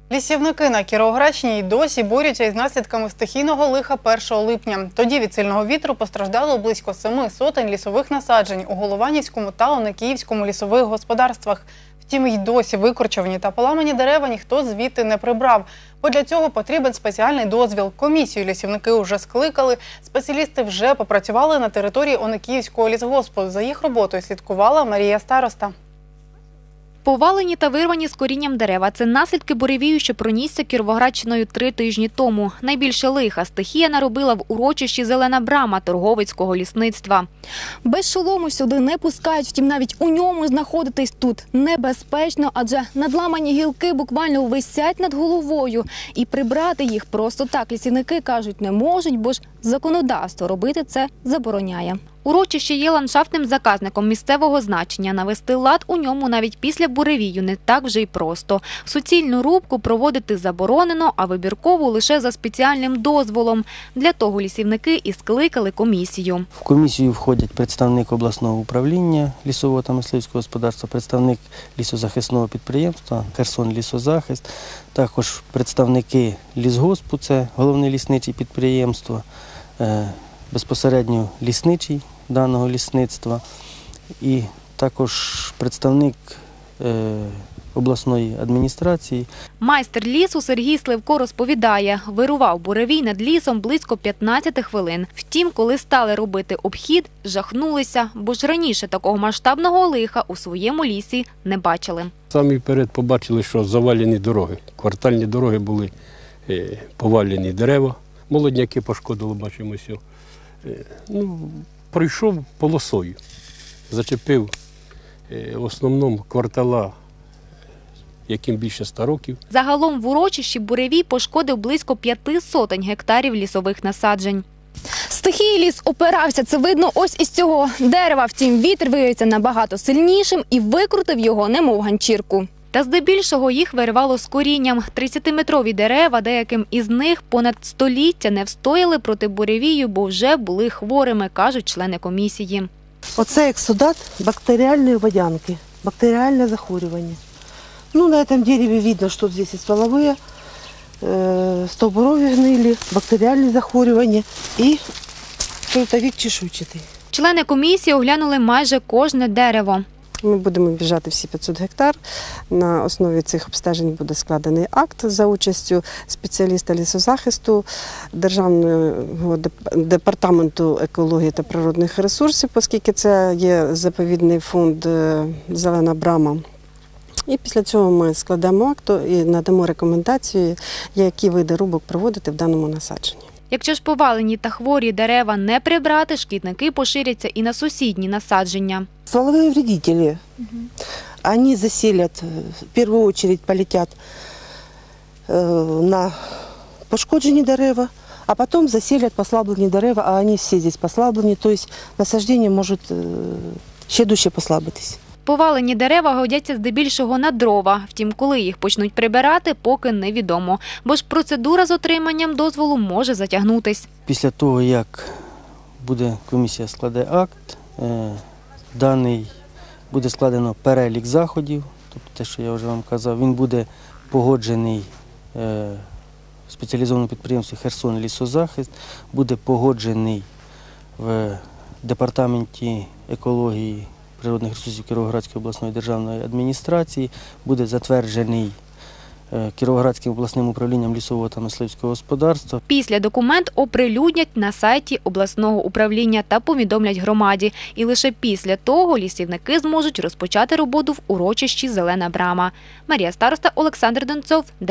Лісівники на Кіровоградщині й досі борються із наслідками стихійного лиха 1 липня. Тоді від сильного вітру постраждало близько 7 сотень лісових насаджень у Голованівському та Оникіївському лісових господарствах. Втім, й досі викорчовані та поламані дерева ніхто звідти не прибрав. Бо для цього потрібен спеціальний дозвіл. Комісію лісівники вже скликали, спеціалісти вже попрацювали на території Оникіївського лісгоспу. За їх роботою слідкувала Марія Староста. Повалені та вирвані з корінням дерева – це наслідки буревію, що пронісся Кіровоградщиною 3 тижні тому. Найбільше лиха стихія наробила в урочищі «Зелена брама» Торговицького лісництва. Без шолому сюди не пускають, втім навіть у ньому знаходитись тут небезпечно, адже надламані гілки буквально висять над головою. І прибрати їх просто так лісівники, кажуть, не можуть, бо ж законодавство робити це забороняє. Урочище є ландшафтним заказником місцевого значення. Навести лад у ньому навіть після буревію не так вже й просто. Суцільну рубку проводити заборонено, а вибіркову лише за спеціальним дозволом. Для того лісівники і скликали комісію. В комісію входять представник обласного управління лісового та мисливського господарства, представник лісозахисного підприємства «Херсонлісозахист», також представники лісгоспу, це головне лісниче підприємство, безпосередньо лісничий даного лісництва і також представник обласної адміністрації. Майстер лісу Сергій Сливко розповідає, вирував буревій над лісом близько 15 хвилин. Втім, коли стали робити обхід, жахнулися, бо ж раніше такого масштабного лиха у своєму лісі не бачили. Самі вперед побачили, що завалені дороги. Квартальні дороги були повалені дерева, молодняки пошкодило, бачимо все. Пройшов полосою, зачепив в основному квартала, яким більше 100 років. Загалом в урочищі буревій пошкодив близько 5 сотень гектарів лісових насаджень. Стихії ліс опирався, це видно ось із цього дерева. Втім, вітер виявився набагато сильнішим і викрутив його, немов ганчірку. Та здебільшого їх вирвало з корінням. 30-метрові дерева, деяким із них понад століття не встояли проти буревію, бо вже були хворими, кажуть члени комісії. Оце ексудат бактеріальної водянки, бактеріальне захворювання. На цьому дереві видно, що тут і стволові, стовбурові гнилі, бактеріальні захворювання і трутовик чешуйчатий. Члени комісії оглянули майже кожне дерево. Ми будемо об'їжджати всі 500 гектар. На основі цих обстежень буде складений акт за участю спеціаліста лісозахисту, Державного департаменту екології та природних ресурсів, оскільки це є заповідний фонд «Зелена брама». І після цього ми складемо акт і надамо рекомендації, які види рубок проводити в даному насадженні. Якщо ж повалені та хворі дерева не прибрати, шкідники поширяться і на сусідні насадження. Стволовые вредители, они заселят, в первую очередь полетят на пошкоджені дерева, а потом заселят послаблені дерева, а они все здесь послаблені, то есть насадження может ще дужче послабитись. Повалені дерева годяться здебільшого на дрова. Втім, коли їх почнуть прибирати, поки невідомо. Бо ж процедура з отриманням дозволу може затягнутись. Після того, як комісія складе акт, буде складено перелік заходів, тобто те, що я вже вам казав, він буде погоджений в спеціалізованому підприємстві «Херсонлісозахист», буде погоджений в департаменті екології природних ресурсів Кіровоградської обласної державної адміністрації, буде затверджений Кіровоградським обласним управлінням лісового та мисливського господарства. Після документ оприлюднять на сайті обласного управління та повідомлять громаді. І лише після того лісівники зможуть розпочати роботу в урочищі «Зелена брама». Марія Староста, Олександр Донцов.